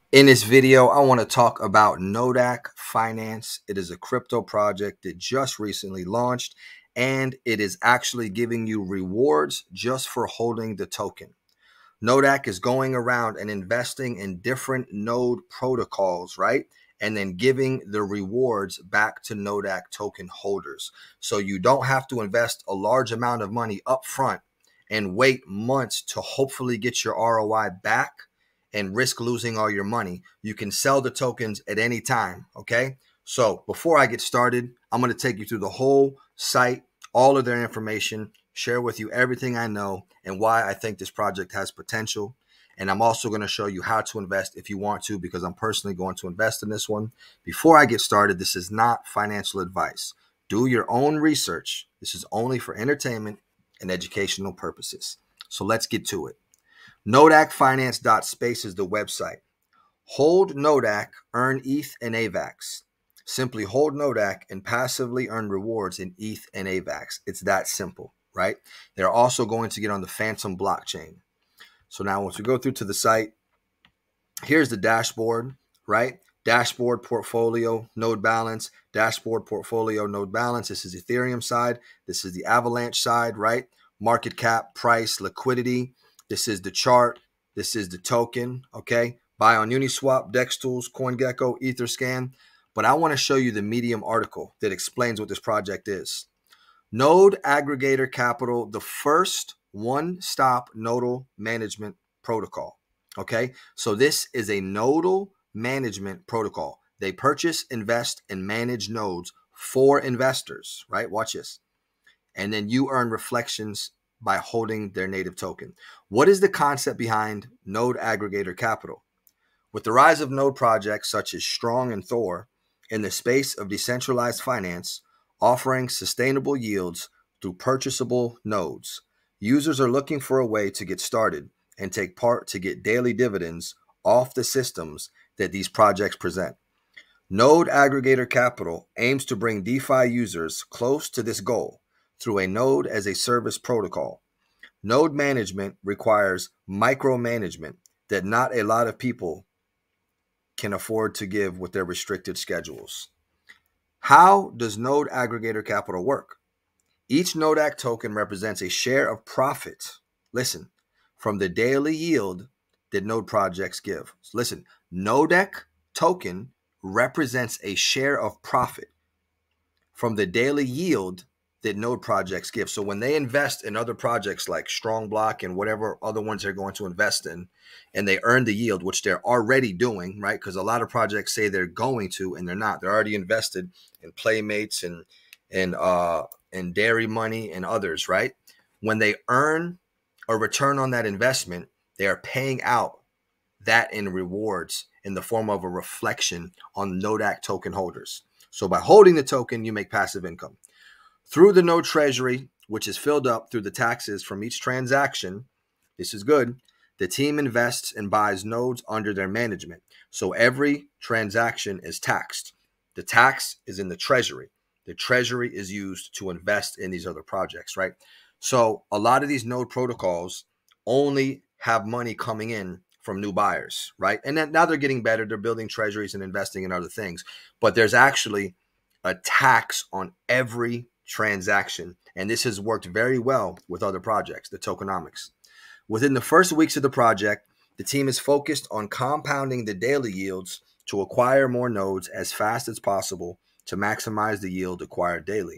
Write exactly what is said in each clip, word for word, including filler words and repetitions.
In this video, I want to talk about Nodac Finance. It is a crypto project that just recently launched, and it is actually giving you rewards just for holding the token. Nodac is going around and investing in different node protocols, right? And then giving the rewards back to Nodac token holders. So you don't have to invest a large amount of money up front and wait months to hopefully get your R O I back and risk losing all your money. You can sell the tokens at any time, okay? So before I get started, I'm going to take you through the whole site, all of their information, share with you everything I know and why I think this project has potential. And I'm also going to show you how to invest if you want to, because I'm personally going to invest in this one. Before I get started, this is not financial advice. Do your own research. This is only for entertainment and educational purposes. So let's get to it. Nodac Finance dot space is the website. Hold Nodac, earn E T H and Avax. Simply hold Nodac and passively earn rewards in E T H and Avax. It's that simple, right? They're also going to get on the Phantom blockchain. So now once we go through to the site, here's the dashboard, right? Dashboard, portfolio, node balance, dashboard, portfolio, node balance. This is Ethereum side. This is the Avalanche side, right? Market cap, price, liquidity. This is the chart. This is the token, okay? Buy on Uniswap, DexTools, CoinGecko, Etherscan. But I want to show you the Medium article that explains what this project is. Node Aggregator Capital, the first one-stop nodal management protocol, okay? So this is a nodal management protocol. They purchase, invest, and manage nodes for investors, right? Watch this. And then you earn reflections by holding their native token. What is the concept behind Node Aggregator Capital? With the rise of node projects such as Strong and Thor in the space of decentralized finance, offering sustainable yields through purchasable nodes, users are looking for a way to get started and take part to get daily dividends off the systems that these projects present. Node Aggregator Capital aims to bring DeFi users close to this goal through a node as a service protocol. Node management requires micromanagement that not a lot of people can afford to give with their restricted schedules. How does Node Aggregator Capital work? Each Nodac token represents a share of profit, listen, from the daily yield that node projects give. Listen, Nodac token represents a share of profit from the daily yield that node projects give. So when they invest in other projects like Strong Block and whatever other ones they're going to invest in, and they earn the yield, which they're already doing, right? Because a lot of projects say they're going to, and they're not. They're already invested in Playmates and and uh and Dairy Money and others, right? When they earn a return on that investment, they are paying out that in rewards in the form of a reflection on Nodac token holders. So by holding the token, you make passive income. Through the node treasury, which is filled up through the taxes from each transaction, this is good, the team invests and buys nodes under their management. So every transaction is taxed. The tax is in the treasury. The treasury is used to invest in these other projects, right? So a lot of these node protocols only have money coming in from new buyers, right? And then now they're getting better. They're building treasuries and investing in other things. But there's actually a tax on every transaction. And this has worked very well with other projects, the tokenomics. Within the first weeks of the project, the team is focused on compounding the daily yields to acquire more nodes as fast as possible to maximize the yield acquired daily.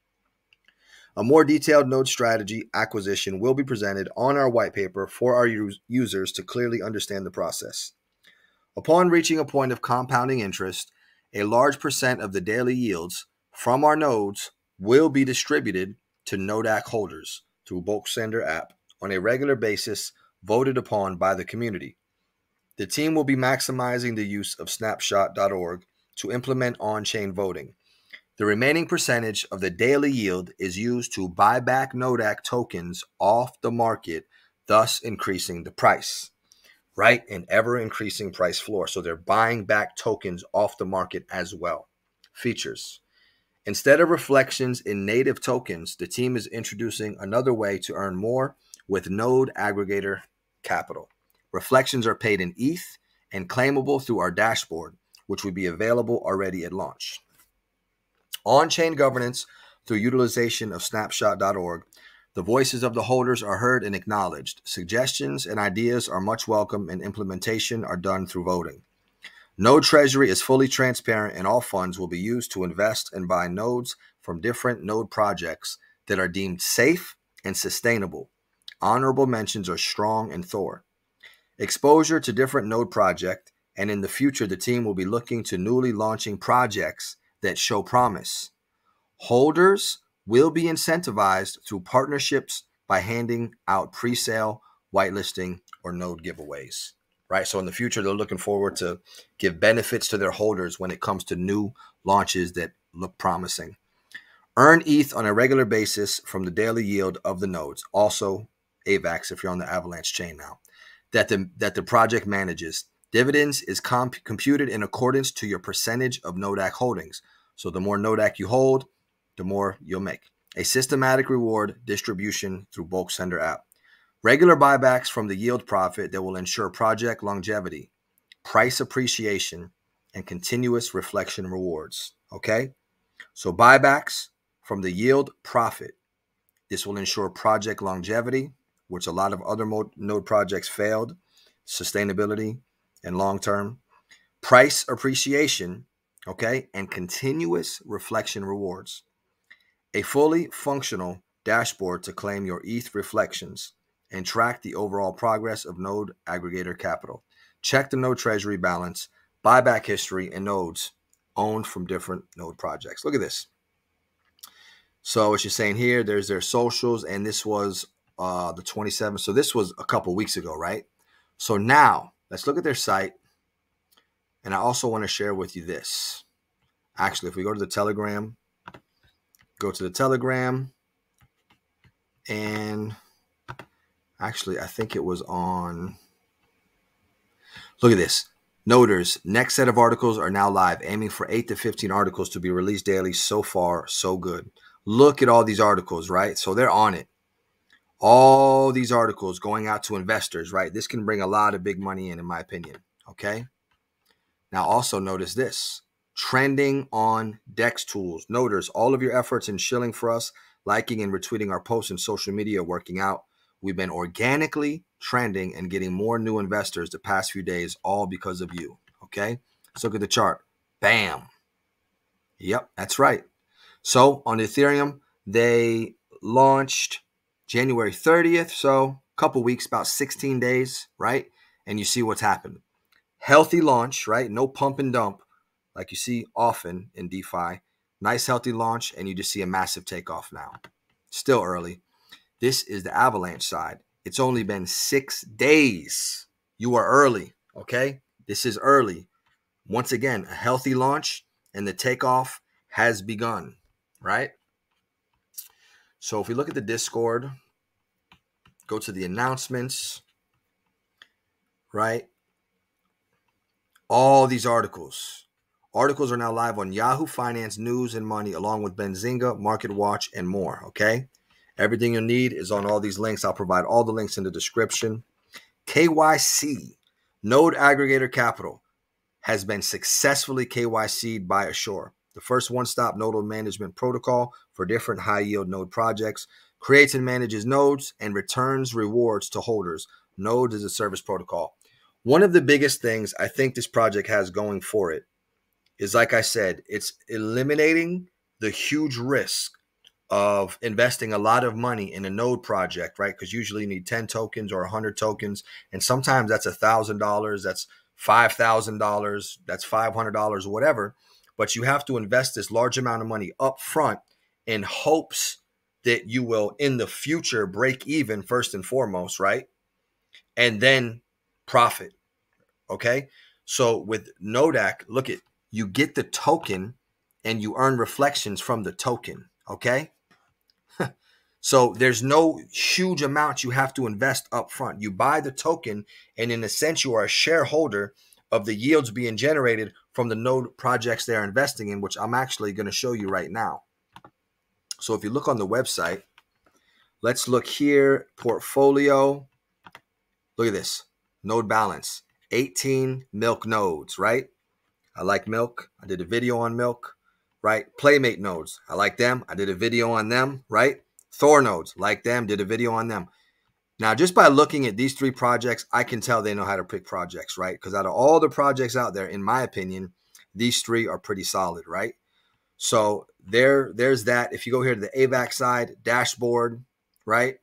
A more detailed node strategy acquisition will be presented on our white paper for our users to clearly understand the process. Upon reaching a point of compounding interest, a large percent of the daily yields from our nodes will be distributed to Nodac holders through bulk sender app on a regular basis, voted upon by the community. The team will be maximizing the use of snapshot dot org to implement on-chain voting. The remaining percentage of the daily yield is used to buy back Nodac tokens off the market, thus increasing the price, right? An ever-increasing price floor. So they're buying back tokens off the market as well. Features. Instead of reflections in native tokens, the team is introducing another way to earn more with Node Aggregator Capital. Reflections are paid in E T H and claimable through our dashboard, which will be available already at launch. On-chain governance through utilization of snapshot dot org. The voices of the holders are heard and acknowledged. Suggestions and ideas are much welcome, and implementation are done through voting. Node Treasury is fully transparent, and all funds will be used to invest and buy nodes from different node projects that are deemed safe and sustainable. Honorable mentions are Strong and Thor. Exposure to different node projects, and in the future, the team will be looking to newly launching projects that show promise. Holders will be incentivized through partnerships by handing out pre-sale, whitelisting, or node giveaways, right? So in the future, they're looking forward to give benefits to their holders when it comes to new launches that look promising. Earn E T H on a regular basis from the daily yield of the nodes, also Avax if you're on the Avalanche chain now, that the, that the project manages. Dividends is comp computed in accordance to your percentage of Nodac holdings. So the more Nodac you hold, the more you'll make. A systematic reward distribution through bulk sender app. Regular buybacks from the yield profit that will ensure project longevity, price appreciation, and continuous reflection rewards. Okay? So buybacks from the yield profit. This will ensure project longevity, which a lot of other node projects failed, sustainability, and long-term. Price appreciation, okay, and continuous reflection rewards. A fully functional dashboard to claim your E T H reflections and track the overall progress of Node Aggregator Capital. Check the node treasury balance, buyback history, and nodes owned from different node projects. Look at this. So what you're saying here, there's their socials, and this was uh, the twenty-seventh. So this was a couple weeks ago, right? So now let's look at their site. And I also want to share with you this. Actually, if we go to the Telegram, go to the Telegram, and actually, I think it was on. Look at this. Noders, next set of articles are now live, aiming for eight to fifteen articles to be released daily. So far, so good. Look at all these articles, right? So they're on it. All these articles going out to investors, right? This can bring a lot of big money in, in my opinion, okay? Now, also notice this. Trending on DEX tools. Noders, all of your efforts in shilling for us, liking and retweeting our posts and social media working out. We've been organically trending and getting more new investors the past few days, all because of you, okay? Let's look at the chart. Bam. Yep, that's right. So on Ethereum, they launched January thirtieth, so a couple weeks, about sixteen days, right? And you see what's happened. Healthy launch, right? No pump and dump like you see often in DeFi. Nice healthy launch, and you just see a massive takeoff now. Still early. This is the Avalanche side. It's only been six days. You are early, okay? This is early. Once again, a healthy launch, and the takeoff has begun, right? So if we look at the Discord, go to the announcements, right? All these articles. Articles are now live on Yahoo Finance, News and Money, along with Benzinga, Market Watch, and more, okay? Everything you need is on all these links. I'll provide all the links in the description. K Y C, Node Aggregator Capital, has been successfully K Y C'd by Assure, the first one-stop Nodal Management Protocol for different high-yield node projects, creates and manages nodes, and returns rewards to holders. Node is a service protocol. One of the biggest things I think this project has going for it is, like I said, it's eliminating the huge risk of investing a lot of money in a node project, right? Because usually you need ten tokens or one hundred tokens. And sometimes that's one thousand dollars, that's five thousand dollars, that's five hundred dollars, whatever. But you have to invest this large amount of money up front in hopes that you will, in the future, break even first and foremost, right? And then profit, okay? So with Nodac, look at, you get the token and you earn reflections from the token, okay? So there's no huge amount you have to invest up front. You buy the token, and in a sense, you are a shareholder of the yields being generated from the node projects they're investing in, which I'm actually going to show you right now. So if you look on the website, let's look here, portfolio. Look at this, node balance, eighteen milk nodes, right? I like milk. I did a video on milk, right? Playmate nodes. I like them. I did a video on them, right? Thor nodes, like them, did a video on them. Now, just by looking at these three projects, I can tell they know how to pick projects, right? Because out of all the projects out there, in my opinion, these three are pretty solid, right? So there, there's that. If you go here to the Avax side, dashboard, right?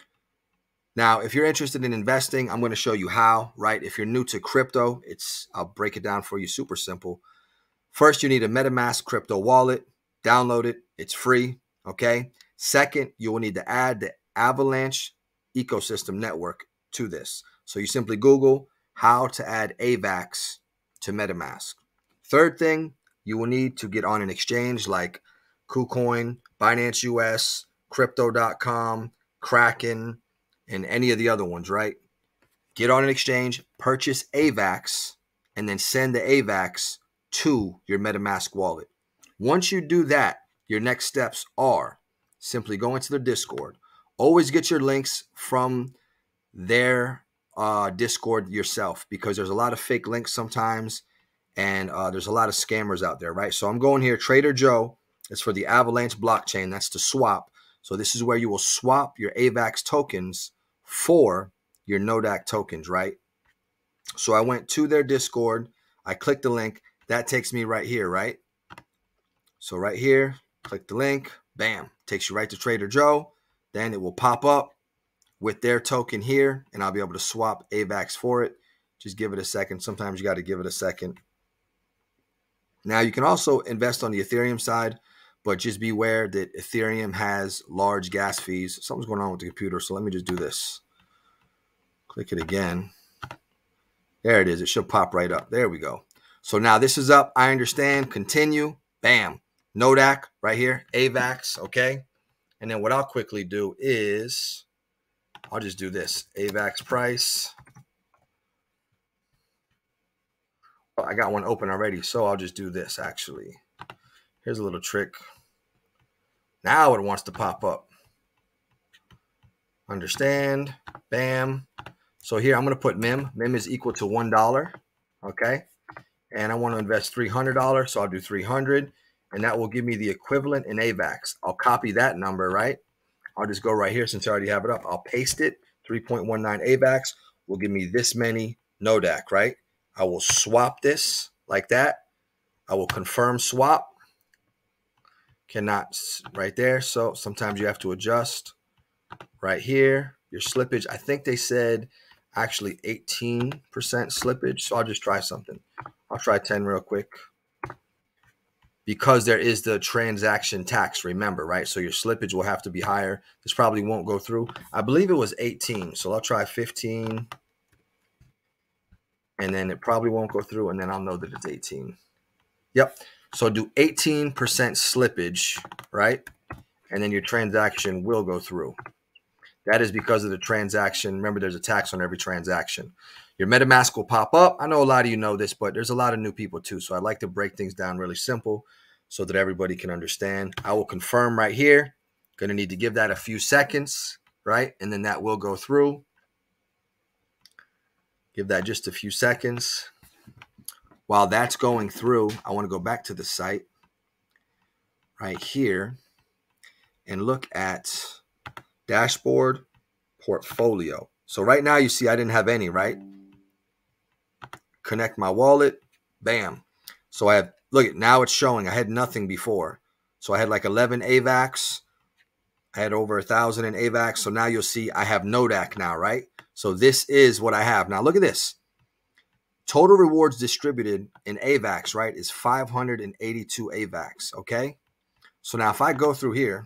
Now, if you're interested in investing, I'm going to show you how, right? If you're new to crypto, it's I'll break it down for you super simple. First, you need a MetaMask crypto wallet. Download it. It's free, okay? Second, you will need to add the Avalanche ecosystem network to this. So you simply Google how to add Avax to MetaMask. Third thing, you will need to get on an exchange like KuCoin, Binance U S, Crypto dot com, Kraken, and any of the other ones, right? Get on an exchange, purchase Avax, and then send the Avax to your MetaMask wallet. Once you do that, your next steps are simply go into their Discord. Always get your links from their uh, Discord yourself, because there's a lot of fake links sometimes, and uh, there's a lot of scammers out there, right? So I'm going here, Trader Joe. It's for the Avalanche blockchain. That's the swap. So this is where you will swap your Avax tokens for your Nodac tokens, right? So I went to their Discord. I clicked the link. That takes me right here, right? So right here, click the link. Bam. Takes you right to Trader Joe. Then it will pop up with their token here, and I'll be able to swap Avax for it. Just give it a second. Sometimes you got to give it a second. Now, you can also invest on the Ethereum side, but just beware that Ethereum has large gas fees. Something's going on with the computer, so let me just do this. Click it again. There it is. It should pop right up. There we go. So now this is up. I understand. Continue. Bam. Nodac right here. Avax. Okay. And then what I'll quickly do is I'll just do this. Avax price. I got one open already, so I'll just do this actually. Here's a little trick. Now it wants to pop up. Understand. Bam. So here I'm going to put M I M. M I M is equal to one dollar. Okay. And I want to invest three hundred dollars, so I'll do three hundred. And that will give me the equivalent in Avax. I'll copy that number, right? I'll just go right here since I already have it up. I'll paste it. three point one nine Avax will give me this many Nodac, right? I will swap this like that. I will confirm swap. Cannot right there. So sometimes you have to adjust right here. Your slippage, I think they said actually eighteen percent slippage. So I'll just try something. I'll try ten real quick. Because there is the transaction tax, remember, right? So your slippage will have to be higher. This probably won't go through. I believe it was eighteen. So I'll try fifteen. And then it probably won't go through. And then I'll know that it's eighteen. Yep. So do eighteen percent slippage, right? And then your transaction will go through. That is because of the transaction. Remember, there's a tax on every transaction. Your MetaMask will pop up. I know a lot of you know this, but there's a lot of new people too. So I like to break things down really simple so that everybody can understand. I will confirm right here. Going to need to give that a few seconds, right? And then that will go through. Give that just a few seconds. While that's going through, I want to go back to the site right here and look at dashboard portfolio. So right now you see I didn't have any, right? Connect my wallet. Bam. So I have, look at now it's showing I had nothing before. So I had like eleven Avax. I had over a thousand in Avax. So now you'll see I have Nodac now, right? So this is what I have. Now look at this. Total rewards distributed in Avax, right, is five hundred eighty-two Avax, okay? So now if I go through here,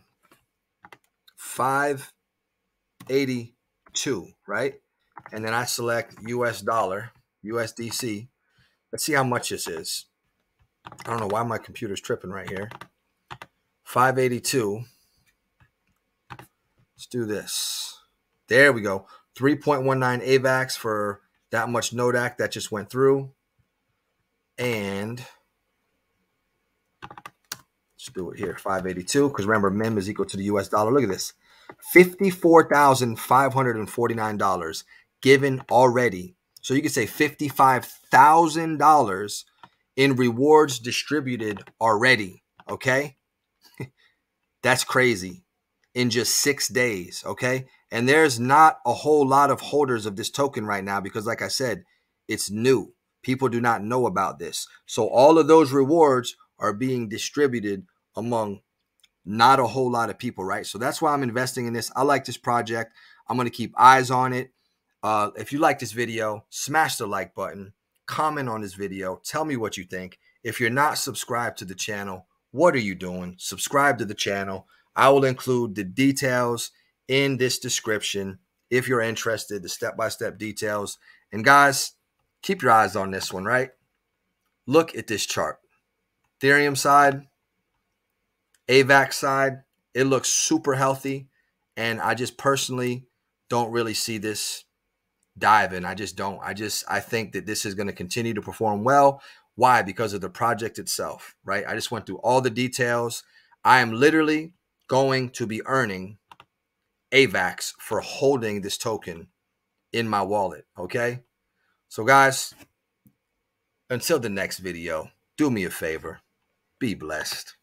five eighty-two, right? And then I select U S dollar, U S D C. Let's see how much this is. I don't know why my computer's tripping right here. five eighty-two. Let's do this. There we go. three point one nine Avax for that much Nodac that just went through. And let's do it here, five eighty-two, because remember, M I M is equal to the U S dollar. Look at this, fifty-four thousand five hundred forty-nine dollars given already So you could say fifty-five thousand dollars in rewards distributed already, okay? That's crazy in just six days, okay? And there's not a whole lot of holders of this token right now because, like I said, it's new. People do not know about this. So all of those rewards are being distributed among not a whole lot of people, right? So that's why I'm investing in this. I like this project. I'm going to keep eyes on it. Uh, if you like this video, smash the like button, comment on this video, tell me what you think. If you're not subscribed to the channel, what are you doing? Subscribe to the channel. I will include the details in this description if you're interested, the step-by-step details. And guys, keep your eyes on this one, right? Look at this chart. Ethereum side, Avax side, it looks super healthy. And I just personally don't really see this diving. I just don't. I just, I think that this is going to continue to perform well. Why? Because of the project itself, right? I just went through all the details. I am literally going to be earning Avax for holding this token in my wallet, okay? So guys, until the next video, do me a favor. Be blessed.